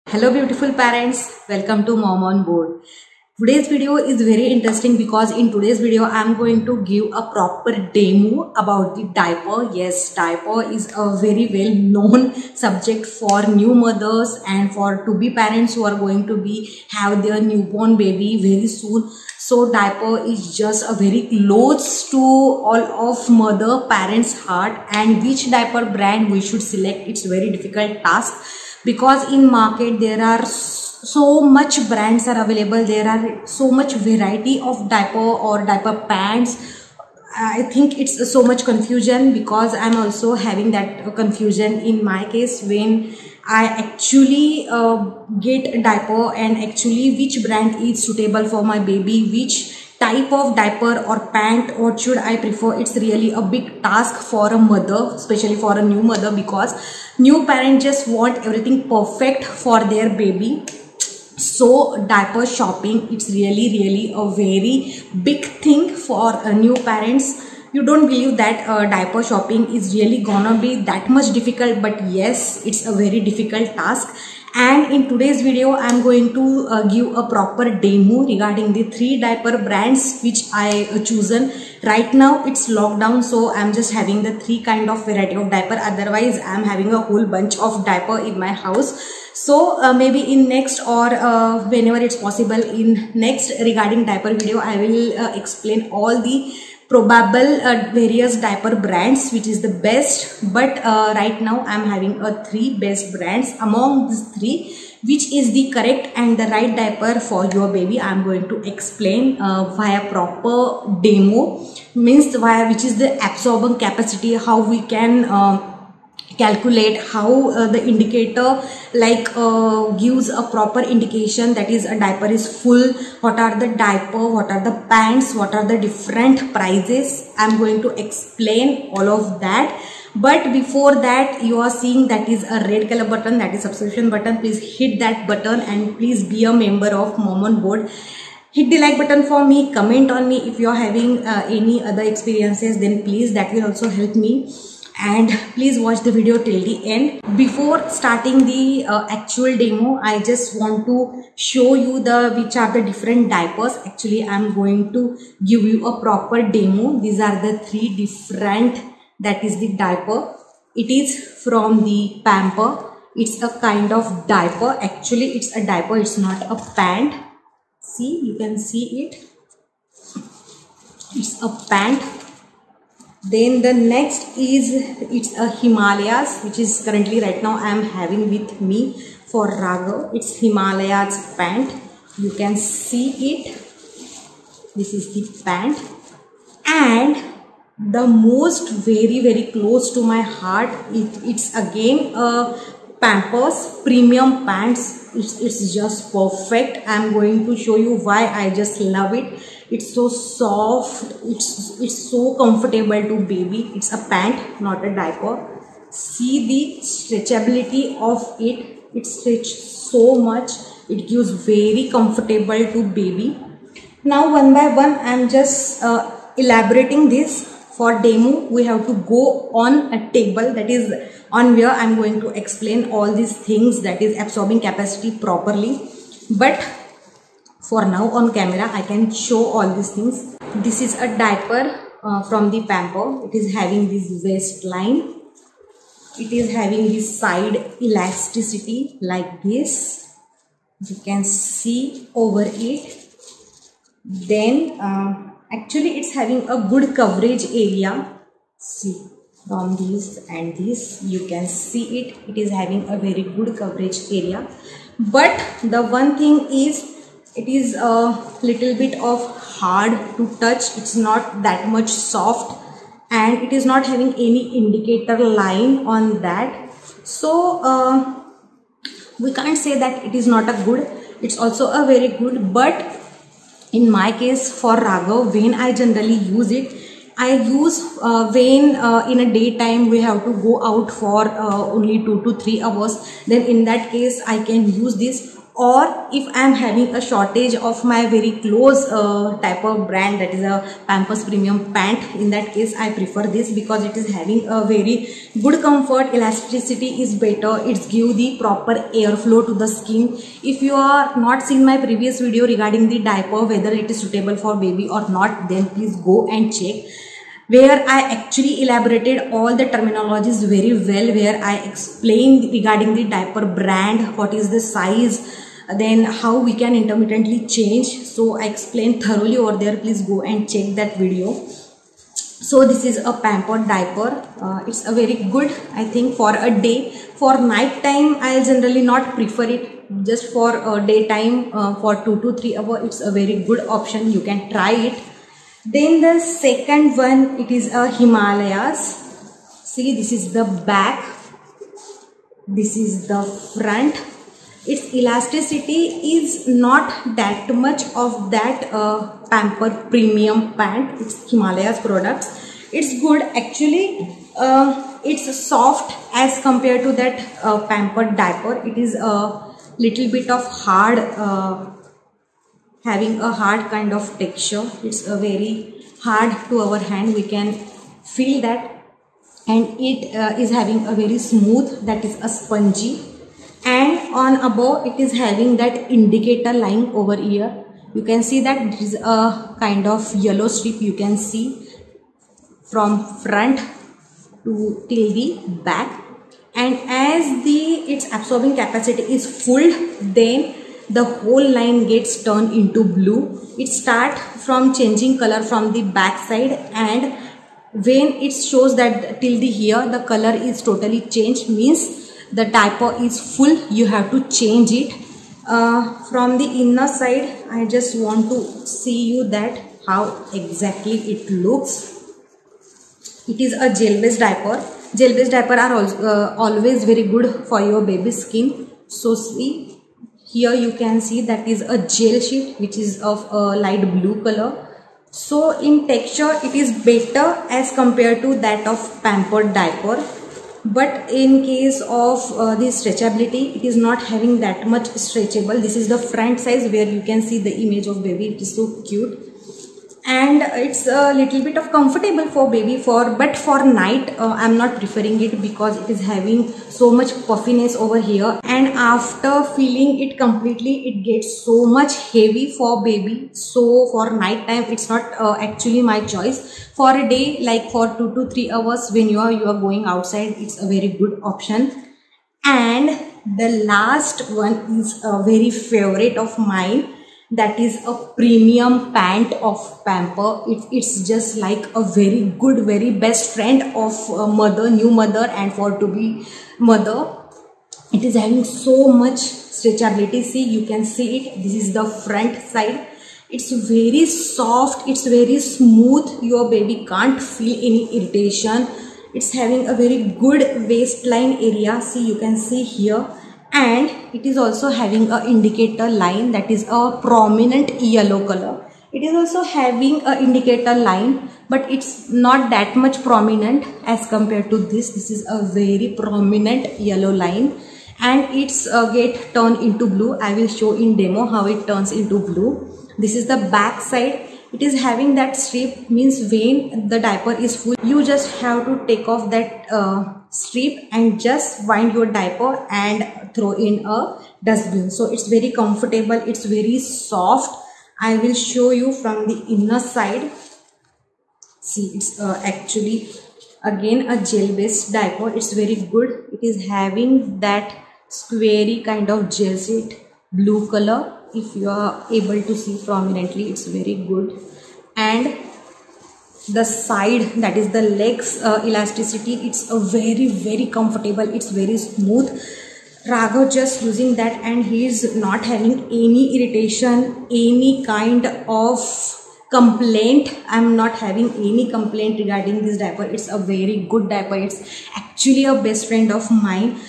Hello beautiful parents, welcome to Mom on Board. Today's video is very interesting because in today's video I am going to give a proper demo about the diaper. Yes, diaper is a very well known subject for new mothers and for to be parents who are going to have their newborn baby very soon. So diaper is just a very close to all of mother parents heart, and which diaper brand we should select, it's very difficult task because in market there are so much brands are available, there are so much variety of diaper or diaper pants. I think it's so much confusion because I'm also having that confusion in my case when I actually get a diaper and actually which brand is suitable for my baby, which type of diaper or pant, what should I prefer. It's really a big task for a mother, especially for a new mother, because new parents just want everything perfect for their baby. So diaper shopping, it's really a very big thing for new parents. You don't believe that diaper shopping is really gonna be that much difficult, but yes, it's a very difficult task. And in today's video I'm going to give a proper demo regarding the 3 diaper brands which I chosen. Right now it's lockdown, so I'm just having the 3 kind of variety of diaper. Otherwise I'm having a whole bunch of diaper in my house. So maybe in next or whenever it's possible in next regarding diaper video, I will explain all the probable various diaper brands which is the best. But right now I'm having a 3 best brands. Among these 3, which is the correct and the right diaper for your baby, I'm going to explain via proper demo, means via which is the absorbing capacity, how we can calculate, how the indicator like gives a proper indication that is a diaper is full, what are the diaper, what are the pants, what are the different prices. I'm going to explain all of that. But before that, you are seeing that is a red color button, that is subscription button. Please hit that button and please be a member of Mom on Board. Hit the like button for me, comment on me if you are having any other experiences, then please that will also help me. And please watch the video till the end. Before starting the actual demo, I just want to show you which are the different diapers. Actually, I'm going to give you a proper demo. These are the 3 different, that is the diaper. It is from the Pamper. It's a kind of diaper. Actually, it's a diaper. It's not a pant. See, you can see it. It's a pant. Then the next is, it's a Himalayas, which is currently right now I am having with me for Raghav. It's Himalayas pant. You can see it. This is the pant. And the most very close to my heart, it's again a Pampers premium pants. It's just perfect. I'm going to show you why I just love it. It's so soft, it's so comfortable to baby. It's a pant, not a diaper. See the stretchability of it. It stretches so much. It gives very comfortable to baby. Now one by one I'm just elaborating this. For demo we have to go on a table, that is on where I'm going to explain all these things, that is absorbing capacity properly. But for now on camera I can show all these things. This is a diaper from the Pamper. It is having this waistline. It is having this side elasticity like this. You can see over it. Then actually it's having a good coverage area. See, from this and this you can see it. It is having a very good coverage area. But the one thing is, it is a little bit of hard to touch. It's not that much soft, and it is not having any indicator line on that. So we can't say that it is not a good. It's also a very good. But in my case for Raghav, when I generally use it, I use when in a daytime we have to go out for only 2 to 3 hours. Then in that case I can use this. or if I am having a shortage of my very close type of brand, that is a Pampers Premium Pant, in that case I prefer this because it is having a very good comfort, elasticity is better, it's give the proper airflow to the skin. If you are not seeing my previous video regarding the diaper, whether it is suitable for baby or not, then please go and check, where I actually elaborated all the terminologies very well, where I explained regarding the diaper brand, what is the size, then how we can intermittently change. So I explained thoroughly over there. Please go and check that video. So this is a pampered diaper. It's a very good, I think, for a day. For night time, I'll generally not prefer it. Just for daytime, for 2 to 3 hours, it's a very good option. You can try it. Then the second one, it is a Himalayas. See, this is the back. This is the front. Its elasticity is not that much of that Pamper Premium Pant. It's Himalayas products. It's good actually. It's soft as compared to that pampered diaper. It is a little bit of hard, having a hard kind of texture. It's a very hard to our hand. We can feel that, and it is having a very smooth, that is a spongy. And on above it is having that indicator line over here. You can see that there is a kind of yellow strip you can see from front to till the back. And as its absorbing capacity is full, then the whole line gets turned into blue. It starts from changing color from the back side, and when it shows that till the here the color is totally changed, means the diaper is full, you have to change it. From the inner side, I just want to see you that how exactly it looks. It is a gel based diaper. Gel based diaper are always very good for your baby skin. So see, here you can see that is a gel sheet which is of a light blue color. So in texture it is better as compared to that of pampered diaper. But in case of the stretchability, it is not having that much stretchable. This is the front size where you can see the image of baby. It is so cute, and it's a little bit of comfortable for baby. But for night, I'm not preferring it because it is having so much puffiness over here, and after filling it completely, it gets so much heavy for baby. So for night time, it's not actually my choice. For a day, like for 2 to 3 hours, when you are going outside, it's a very good option. And the last one is a very favorite of mine. That is a premium pant of Pamper. It's just like a very good, very best friend of mother, new mother, and for to be mother. It is having so much stretchability. See, you can see it. This is the front side. It's very soft, it's very smooth. Your baby can't feel any irritation. It's having a very good waistline area. See, you can see here. And it is also having a indicator line, that is a prominent yellow color. It is also having a indicator line, but it's not that much prominent as compared to this. This is a very prominent yellow line, and it's get turned into blue. I will show in demo how it turns into blue. This is the back side. It is having that strip, means when the diaper is full, you just have to take off that strip and just wind your diaper and throw in a dustbin. So it's very comfortable, it's very soft. I will show you from the inner side. See, it's actually again a gel based diaper. It's very good. It is having that squarey kind of gel sheet, blue color. If you are able to see prominently, it's very good. And the side, that is the legs elasticity, it's a very comfortable, it's very smooth. Raghav just using that, and he is not having any irritation, any kind of complaint. I'm not having any complaint regarding this diaper. It's a very good diaper. It's actually a best friend of mine.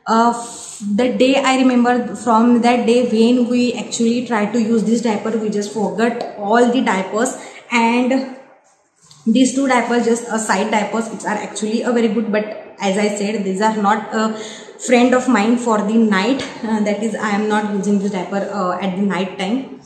The day, I remember from that day when we actually tried to use this diaper, we just forgot all the diapers, and these two diapers, just side diapers, which are actually a very good, but as I said, these are not friend of mine for the night. That is, I am not using this diaper at the night time.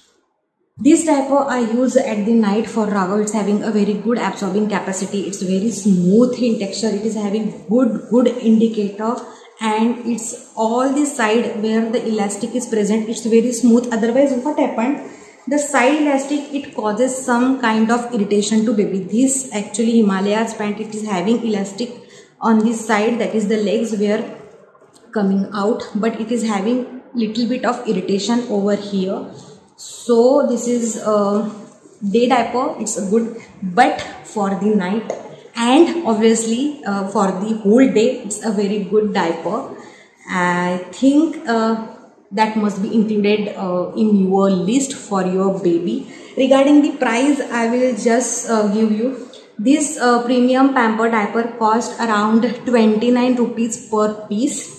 This diaper I use at the night for Raghav. It's having a very good absorbing capacity. It's very smooth in texture. It is having good indicator, and it's all the side where the elastic is present. It's very smooth. Otherwise, what happened? The side elastic, it causes some kind of irritation to baby. This actually Himalayas pant, it is having elastic on this side, that is the legs were coming out, but it is having little bit of irritation over here. So this is a day diaper. It's a good, but for the night and obviously for the whole day, it's a very good diaper. I think that must be included in your list for your baby. Regarding the price, I will just give you this premium pamper diaper cost around 29 rupees per piece.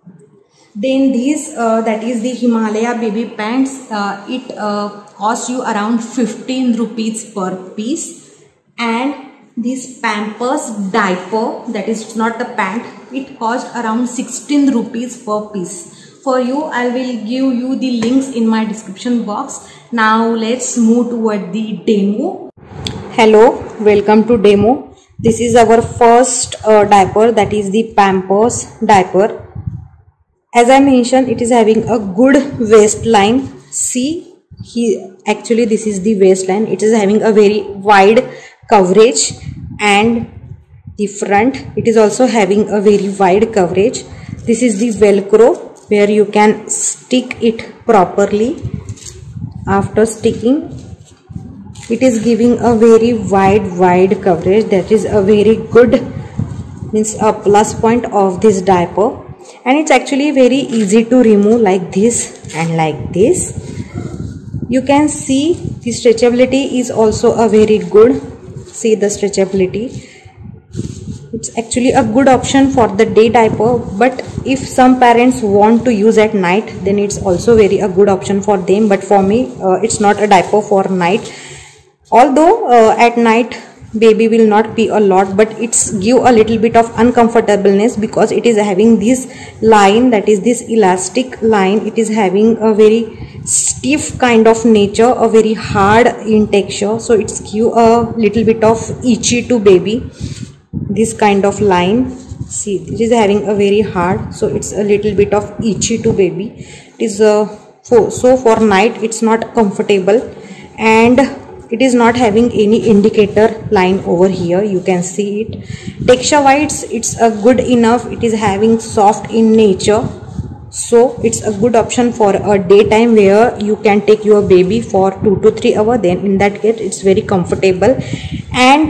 Then this that is the Himalaya baby pants, it costs you around 15 rupees per piece. And this Pampers diaper, that is not the pant, it costs around 16 rupees per piece. For you, I will give you the links in my description box. Now let's move toward the demo. Hello, welcome to demo. This is our first diaper, that is the Pampers diaper. As I mentioned, it is having a good waistline. See, actually this is the waistline. It is having a very wide coverage, and the front, it is also having a very wide coverage. This is the Velcro where you can stick it properly. After sticking, it is giving a very wide coverage. That is a very good, means a plus point of this diaper. And it's actually very easy to remove, like this and like this. You can see the stretchability is also a very good. See the stretchability. It's actually a good option for the day diaper, but if some parents want to use at night, then it's also very a good option for them. But for me, it's not a diaper for night. Although at night baby will not pee a lot, but it's give a little bit of uncomfortableness because it is having this line, that is this elastic line. It is having a very stiff kind of nature, a very hard in texture, so it's give a little bit of itchy to baby. This kind of line, see, it is having a very hard, so it's a little bit of itchy to baby. It is so for night it's not comfortable, and it is not having any indicator line over here. You can see it. Texture wise, it's a good enough. It is having soft in nature, so it's a good option for a daytime where you can take your baby for 2 to 3 hours. Then in that case, it's very comfortable. And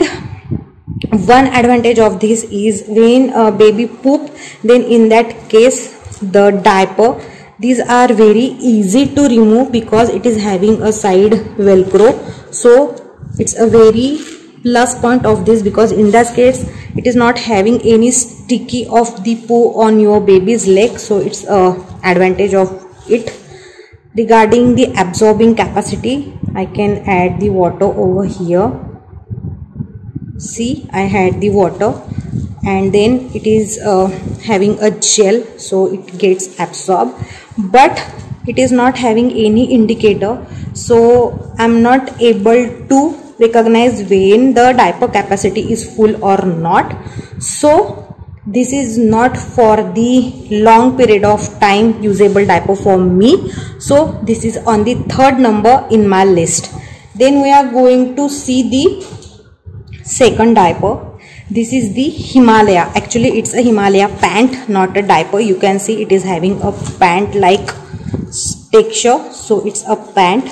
one advantage of this is when a baby poop, then in that case the diaper, these are very easy to remove because it is having a side Velcro. So it's a very plus point of this, because in that case it is not having any sticky of the poo on your baby's leg. So it's a advantage of it. Regarding the absorbing capacity, I can add the water over here. See, I had the water, and then it is having a gel, so it gets absorbed, but it is not having any indicator, so I'm not able to recognize when the diaper capacity is full or not. So this is not for the long period of time usable diaper for me. So this is on the 3rd number in my list. Then we are going to see the second diaper. This is the Himalaya. Actually it's a Himalaya pant, not a diaper. You can see it is having a pant like texture, so it's a pant.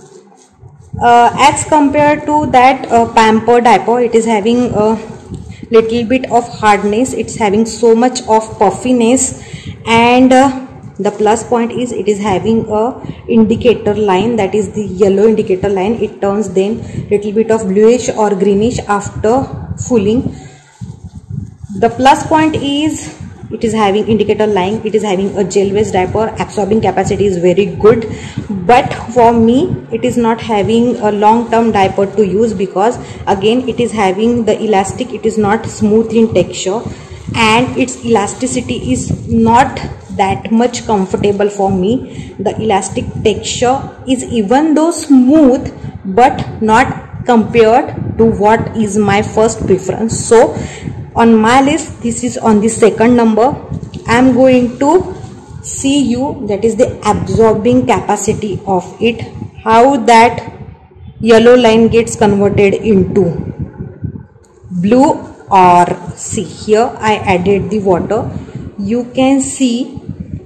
As compared to that pamper diaper, it is having a little bit of hardness. It's having so much of puffiness, and the plus point is it is having a indicator line, that is the yellow indicator line. It turns then little bit of bluish or greenish after fulling. The plus point is it is having indicator line, it is having a gel based diaper, absorbing capacity is very good. But for me it is not having a long term diaper to use, because again it is having the elastic, it is not smooth in texture, and its elasticity is not that much comfortable for me. The elastic texture is even though smooth, but not compared to what is my first preference. So on my list, this is on the second number. I am going to see you, that is the absorbing capacity of it, how that yellow line gets converted into blue. Or see, here I added the water, you can see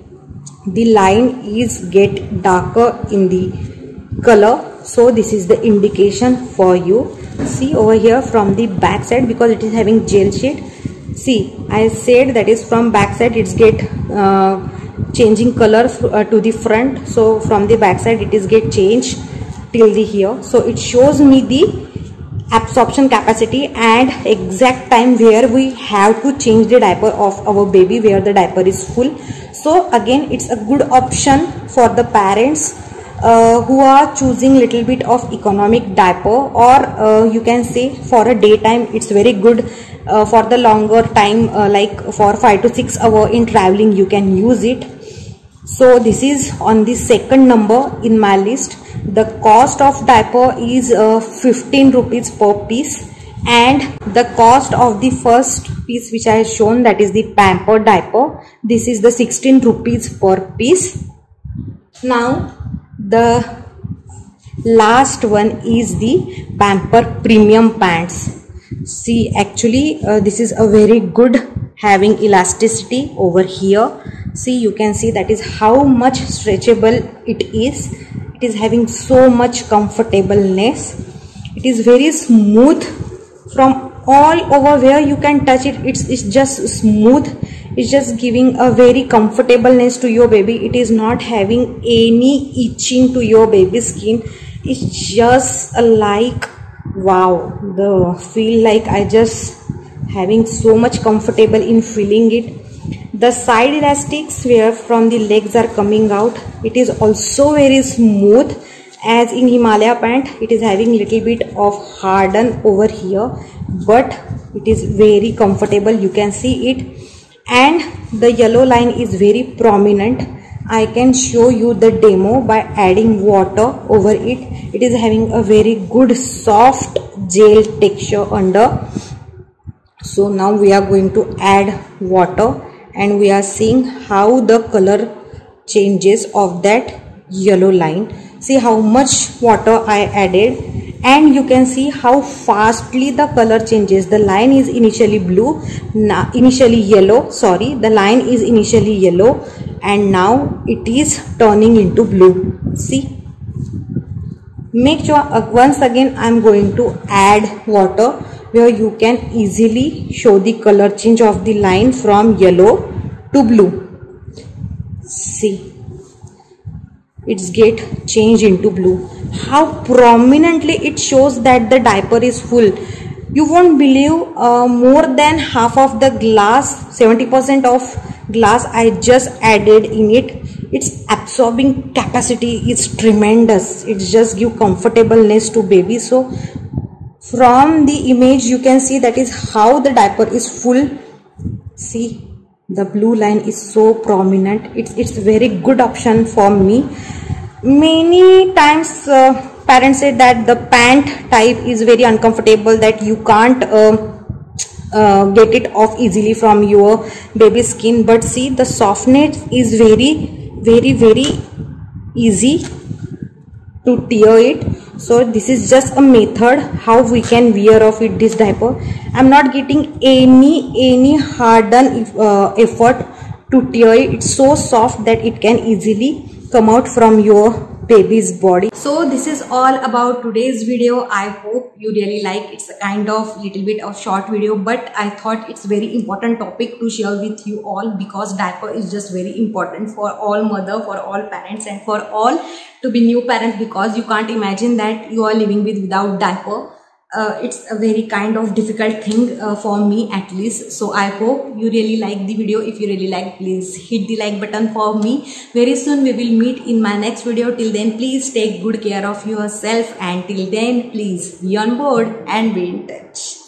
the line is get darker in the color, so this is the indication for you. See over here from the back side, because it is having gel sheet, see I said that is from back side it's get changing color to the front, so from the back side it is get changed till the here. So it shows me the absorption capacity and exact time where we have to change the diaper of our baby, where the diaper is full. So again it's a good option for the parents who are choosing little bit of economic diaper, or you can say for a daytime it's very good. For the longer time, like for 5 to 6 hours in traveling, you can use it. So this is on the second number in my list. The cost of diaper is 15 rupees per piece, and the cost of the first piece which I have shown, that is the pamper diaper, this is the 16 rupees per piece. Now the last one is the pamper premium pants. See, actually this is a very good, having elasticity over here. See, you can see that is how much stretchable it is. It is having so much comfortableness. It is very smooth from all over where you can touch it. It's just smooth. It's just giving a very comfortableness to your baby. It is not having any itching to your baby's skin. It's just like wow, the feel like I just having so much comfortable in feeling it. The side elastics where from the legs are coming out, it is also very smooth. As in Himalaya pant, it is having little bit of harden over here, but it is very comfortable, you can see it. And the yellow line is very prominent. I can show you the demo by adding water over it. It is having a very good soft gel texture under. So now we are going to add water, and we are seeing how the color changes of that yellow line. See how much water I added, and you can see how fastly the color changes. The line is initially blue, initially yellow, sorry, the line is initially yellow, and now it is turning into blue. See, make sure once again I am going to add water, where you can easily show the color change of the line from yellow to blue. See, it's get changed into blue. How prominently it shows that the diaper is full. You won't believe, more than half of the glass, 70% of glass I just added in it. Its absorbing capacity is tremendous. It just gives comfortableness to baby. So from the image you can see that is how the diaper is full. See, the blue line is so prominent. It's very good option for me. Many times parents say that the pant type is very uncomfortable, that you can't get it off easily from your baby skin, but see, the softness is very easy to tear it. So this is just a method how we can wear off it this diaper. I'm not getting any harden effort to tear it. It's so soft that it can easily come out from your baby's body. So this is all about today's video. I hope you really like. It's a kind of little bit of short video, but I thought it's very important topic to share with you all, because diaper is just very important for all mother, for all parents, and for all to be new parents, because you can't imagine that you are living without diaper. it's a very kind of difficult thing for me at least. So I hope you really like the video. If you really like, please hit the like button for me. Very soon we will meet in my next video. Till then, please take good care of yourself, and till then, please be on board and be in touch.